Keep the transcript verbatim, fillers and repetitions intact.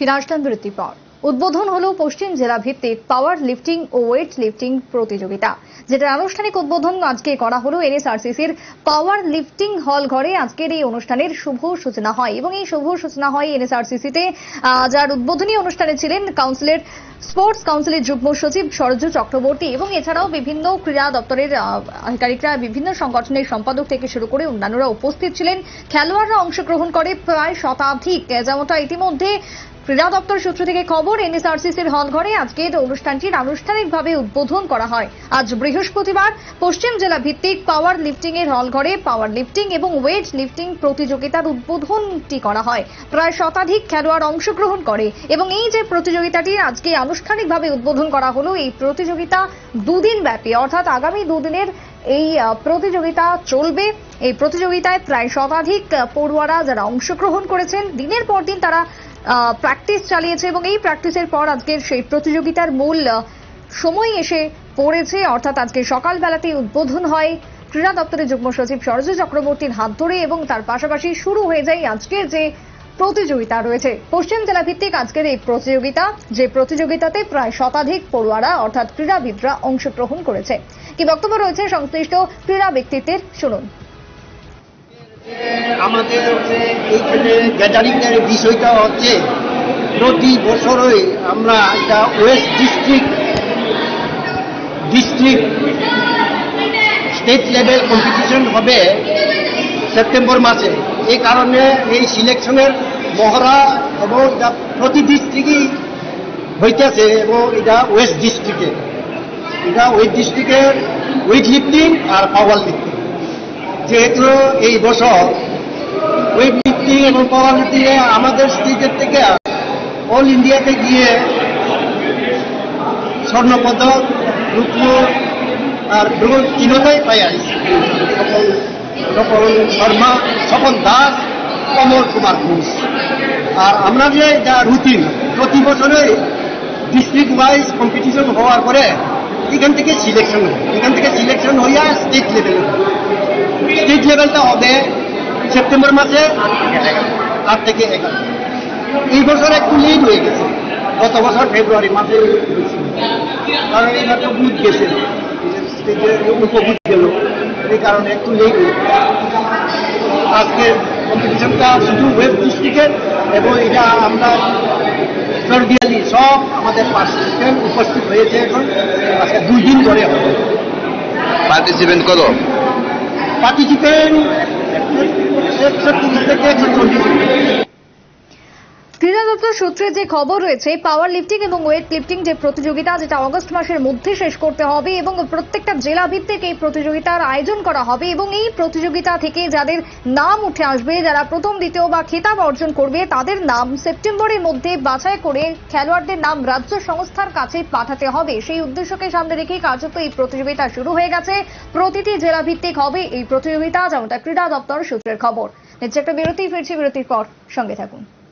ফিরে আসলাম বিরতির পর। উদ্বোধন হলো পশ্চিম জেলা ভিত্তিক পাওয়ার লিফটিং ও ওয়েট লিফটিং প্রতিযোগিতা, যেটার আনুষ্ঠানিক উদ্বোধন আজকে করা হলো এনএসআরসিসির পাওয়ার লিফটিং হল ঘরে। আজকের এই অনুষ্ঠানের শুভ সূচনা হয় এবং এই শুভ সূচনা হয় এনএসআরসিসিতে, যার উদ্বোধনী অনুষ্ঠানে ছিলেন কাউন্সিলের স্পোর্টস কাউন্সিলের যুগ্ম সচিব সরজু চক্রবর্তী এবং এছাড়াও বিভিন্ন ক্রীড়া দপ্তরের আধিকারিকরা, বিভিন্ন সংগঠনের সম্পাদক থেকে শুরু করে অন্যান্যরা উপস্থিত ছিলেন। খেলোয়াড়রা অংশগ্রহণ করে প্রায় শতাধিক, যেমনটা ইতিমধ্যে ক্রীড়া দপ্তর সূত্র থেকে খবর। এনএসআরসিসির হল ঘরে আজকের অনুষ্ঠানটির আনুষ্ঠানিকভাবে উদ্বোধন করা হয়। আজ বৃহস্পতিবার পশ্চিম জেলা ভিত্তিক পাওয়ার লিফটিং এর হল ঘরে পাওয়ার লিফটিং এবং ওয়েট লিফটিং প্রতিযোগিতার উদ্বোধনটি করা হয়। প্রায় শতাধিক খেলোয়াড় অংশগ্রহণ করে এবং এই যে প্রতিযোগিতাটি আজকে আনুষ্ঠানিকভাবে উদ্বোধন করা হলো, এই প্রতিযোগিতা দুদিন ব্যাপী, অর্থাৎ আগামী দুদিনের এই প্রতিযোগিতা চলবে। এই প্রতিযোগিতায় প্রায় শতাধিক পড়ুয়ারা যারা অংশগ্রহণ করেছেন, দিনের পর দিন তারা প্র্যাকটিস চালিয়েছে এবং এই প্র্যাকটিসের পর আজকের সেই প্রতিযোগিতার মূল সময় এসে পড়েছে, অর্থাৎ আজকে সকালবেলাতেই উদ্বোধন হয় ক্রীড়া দপ্তরের যুগ্ম সচিব সরজু চক্রবর্তীর হাত ধরে এবং তার পাশাপাশি শুরু হয়ে যায় আজকের যে প্রতিযোগিতা রয়েছে পশ্চিম জেলা ভিত্তিক আজকের এই প্রতিযোগিতা, যে প্রতিযোগিতাতে প্রায় শতাধিক পড়ুয়ারা অর্থাৎ ক্রীড়াবিদরা অংশগ্রহণ করেছে। কি বক্তব্য রয়েছে সংশ্লিষ্ট ক্রীড়া ব্যক্তিত্বের, শুনুন। আমাদের এইখানে গ্যাদারিং এর বিষয়টা হচ্ছে প্রতি বছরই আমরা এটা west district district state level competition হবে সেপ্টেম্বর মাসে। এই কারণে এই সিলেকশনের মহড়া এবং এটা প্রতি ডিস্ট্রিক্টই হইতেছে এবং এটা ওয়েস্ট ডিস্ট্রিক্টে, এটা ওয়েস্ট ডিস্ট্রিক্টের ওয়েট লিফটিং আর পাওয়ার লিফটিং। যেহেতু এই বছর ওয়েট লিফটিং এবং পাওয়ার লিফটিংয়ে আমাদের স্টেটের থেকে অল ইন্ডিয়াতে গিয়ে স্বর্ণপদক, রূপ আর তিনটাই পাই আসছে। স্বপন শর্মা, স্বপন দাস, কমল কুমার ঘোষ। আর আমরা যে এটা রুটিন প্রতি বছরে ডিস্ট্রিক্ট ওয়াইজ কম্পিটিশন হওয়ার পরে এখান থেকে সিলেকশন হয়, এখান থেকে সিলেকশন হইয়া স্টেট লেভেল, স্টেট লেভেলটা হবে সেপ্টেম্বর মাসে আট থেকে এগারো। এই বছর একটু লেট হয়ে গেছে, গত বছর ফেব্রুয়ারি মাসে, কারণ এইবার তো বুথ গেছে, উপবুথ গেল, এই কারণে একটু লেট হয়ে গেছে। আজকে কম্পিটিশনটা শুধু ওয়েস্ট ডিস্ট্রিক্টের এবং এটা আমরা সর্বিয়ালি সব আমাদের পার্টিসিপেন্ট উপস্থিত হয়েছে। এখন আজকে দুই দিন ধরে হবে। পার্টিসিপেন্ট কত? পার্টিসিপেন্ট একশো তিরিশ থেকে একশো চল্লিশ। ক্রীড়া দপ্তর সূত্রে যে খবর রয়েছে, পাওয়ার লিফটিং এবং ওয়েট লিফটিং যে প্রতিযোগিতা, যেটা অগস্ট মাসের মধ্যে শেষ করতে হবে এবং প্রত্যেকটা জেলা ভিত্তিক এই প্রতিযোগিতার আয়োজন করা হবে এবং এই প্রতিযোগিতা থেকে যাদের নাম উঠে আসবে, যারা প্রথম দ্বিতীয় বা খেতাব অর্জন করবে, তাদের নাম সেপ্টেম্বরের মধ্যে বাছাই করে খেলোয়াড়দের নাম রাজ্য সংস্থার কাছে পাঠাতে হবে। সেই উদ্দেশ্যকে সামনে রেখে কার্যত এই প্রতিযোগিতা শুরু হয়ে গেছে। প্রতিটি জেলা ভিত্তিক হবে এই প্রতিযোগিতা, যেমনটা ক্রীড়া দপ্তর সূত্রের খবর। নিচ্ছে একটা বিরতি, ফিরছি বিরতির পর, সঙ্গে থাকুন।